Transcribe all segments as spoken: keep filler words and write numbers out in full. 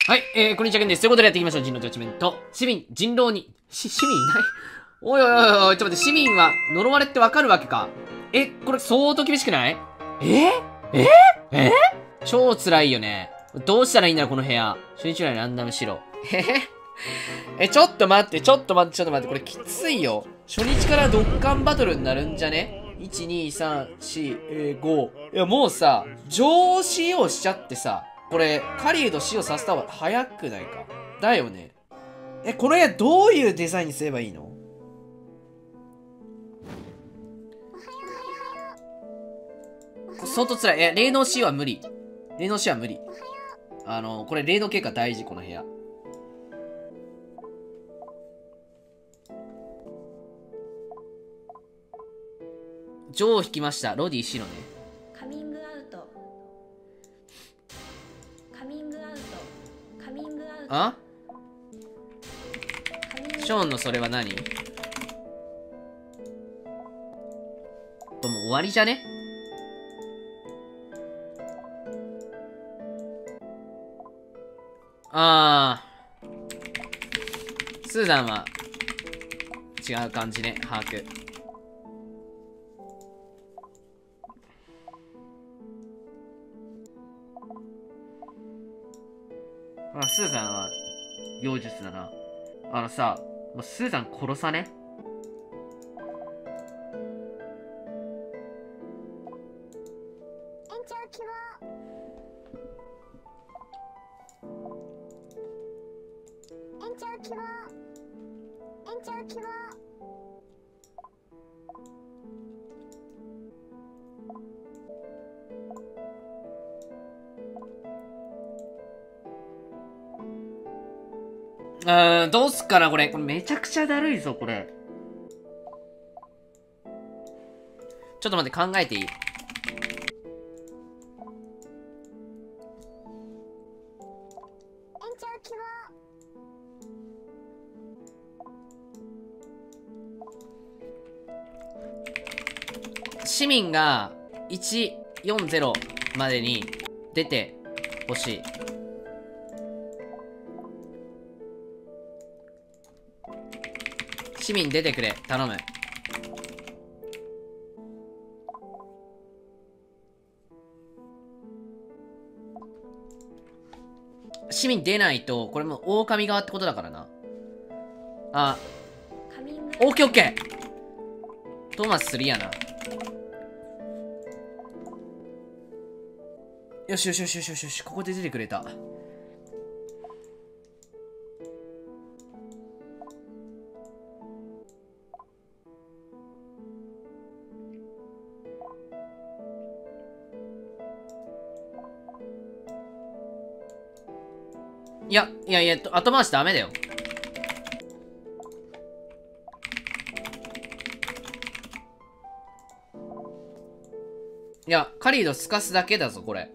はい、えー、こんにちは、けんです。ということでやっていきましょう。人狼ジャッジメント。市民、人狼に、し、市民いないおいおいおいおい、ちょっと待って、市民は呪われってわかるわけか。え、これ相当厳しくない？えええ超辛いよね。どうしたらいいんだろう、この部屋。初日ぐらいランダムしろ。えへえ、ちょっと待って、ちょっと待って、ちょっと待って、これきついよ。初日からドッカンバトルになるんじゃね？ いち、に、さん、よん、ご。いや、もうさ、上使用しちゃってさ、これ、狩人使用させた方が早くないか？だよね。え、この部屋どういうデザインにすればいいの？相当辛い。え、霊能使用は無理。霊能使用は無理。あの、これ霊能経過大事、この部屋。ジョーを引きました。ロディ白ね。 カミングアウト。カミングアウト。カミングアウト。 あ？ショーンのそれは何？もう終わりじゃね？あー。スーザンは違う感じね。把握。あ、スーザンは妖術だな。あのさ、もうスーザン殺さね？ 延長希望。延長希望。延長希望。 うーん、どうすっかな、これ。これめちゃくちゃだるいぞ、これ。ちょっと待って、考えていい？市民がいちよんゼロまでに出てほしい。市民出てくれ、頼む。市民出ないと、これもう狼側ってことだからな。あ、オッケーオッケー。トーマススリーやな。よしよしよしよしよしよし、ここで出てくれた。いや、いやいや、後回しダメだよ。いや、カリード透かすだけだぞ、これ。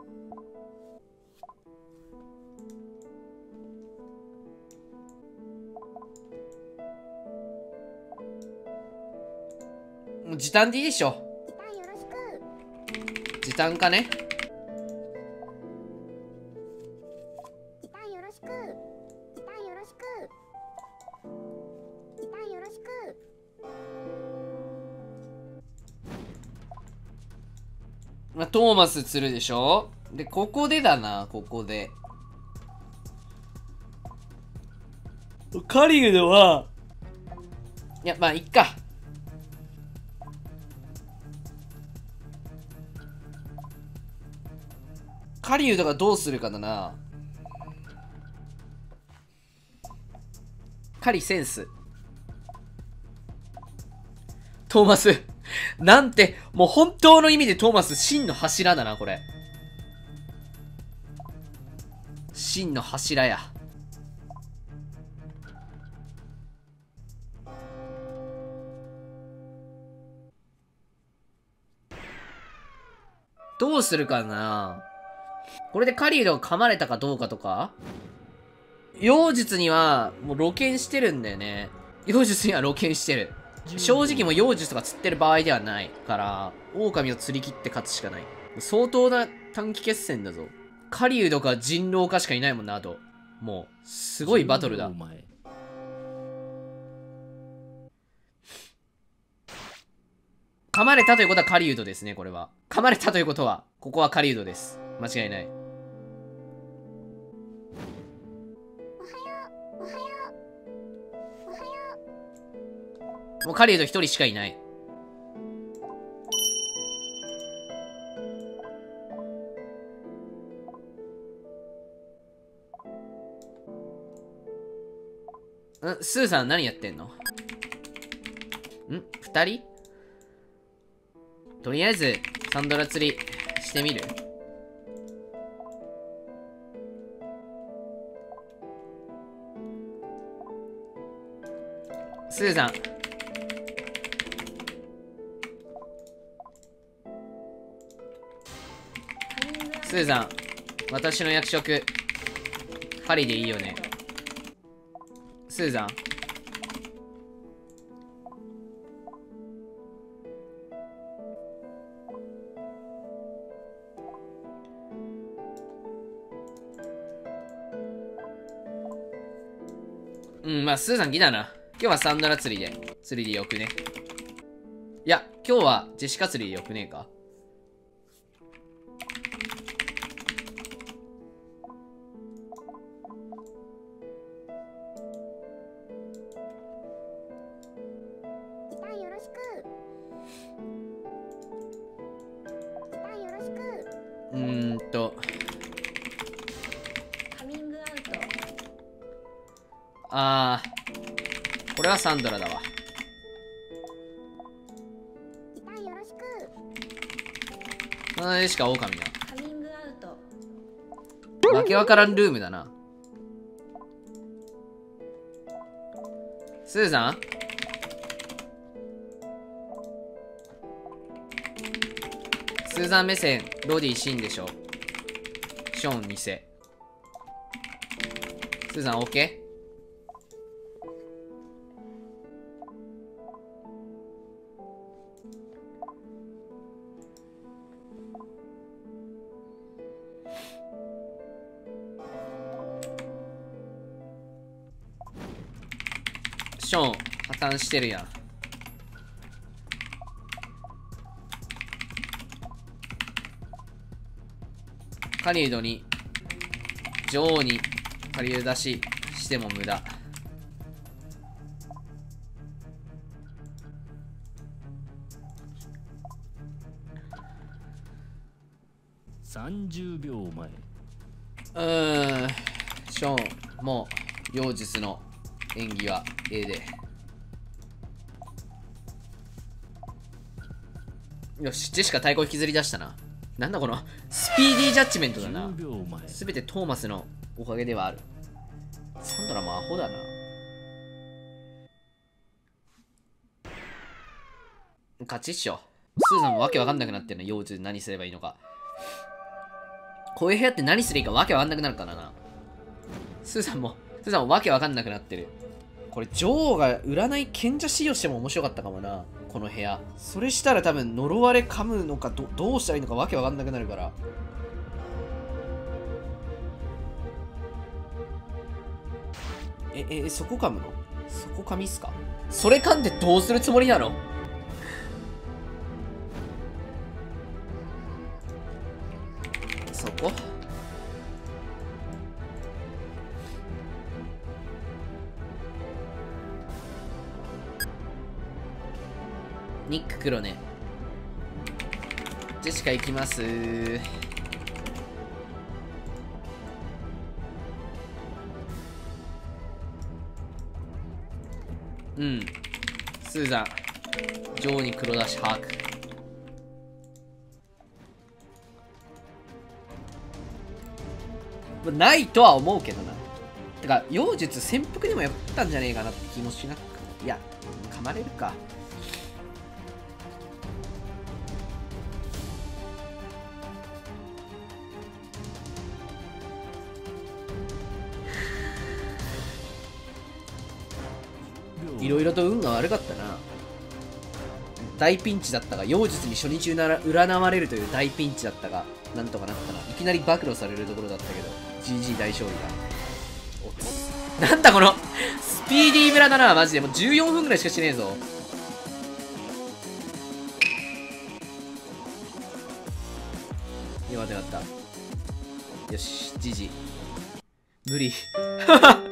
もう時短でいいでしょ。時短かね。まあ、トーマス釣るでしょ。で、ここでだな、ここで。カリウドは、いや、まあ、いっか。カリウドがどうするかだな。カリセンス。トーマス。なんて、もう本当の意味でトーマス真の柱だな、これ。真の柱や。どうするかな。これでカリードが噛まれたかどうかとか。妖術にはもう露見してるんだよね。妖術には露見してる。正直もう妖術とか釣ってる場合ではないから、狼を釣り切って勝つしかない。相当な短期決戦だぞ。 狩人か人狼かしかいないもんな。あともうすごいバトルだ。噛まれたということは狩人ですね。これは噛まれたということはここは狩人です。間違いない。もう狩人一人しかいない。んスーさん何やってんの？ん二人？とりあえずサンドラ釣りしてみる？スーさんスーさん、私の役職狩りでいいよね。スーザン、うん、まあスーザンギだな。今日はサンドラ釣りで釣りでよくね。いや今日はジェシカ釣りでよくねえか。うーんとカミングアウト。 あーこれはサンドラだわ。あーしか狼だ。 カミングアウト。わけわからんルームだな。スーザン、スーザン目線ロディシンでしょ。ショーン偽。スーザン OK？ ショーン破綻してるやん。狩人に女王に借り出ししても無駄。 さんじゅうびょうまえ。 うーんショーンもう妖術の演技は A でよし。ジェシカ太鼓引きずり出したな。なんだこのスピーディージャッジメントだな。すべてトーマスのおかげではある。サンドラもアホだな。勝ちっしょ。スーザンもわけわかんなくなってるの。妖術何すればいいのか。こういう部屋って何すればいいかわけわかんなくなるからな。スーザンもスーザンもわけわかんなくなってる。これ女王が占い賢者使用しても面白かったかもな。この部屋それしたら多分呪われ噛むのか ど, どうしたらいいのかわけわかんなくなるから。ええそこ噛むの？そこ噛みっすか？それ噛んでどうするつもりなの？そこニック黒ね。ジェシカ行きますー。うんスーザン女王に黒だし把握。ないとは思うけどな。てか妖術潜伏でもやったんじゃねえかなって気もしなく。いや噛まれるか。いろいろと運が悪かったな。 大ピンチだったが、妖術に初日占われるという大ピンチだったが、なんとかなったな。いきなり暴露されるところだったけど、ジージー 大勝利だ。おつ。なんだこの、スピーディー村だな、マジで。もうじゅうよんふんぐらいしかしてねえぞ。よかったよかった。よし、ジージー。無理。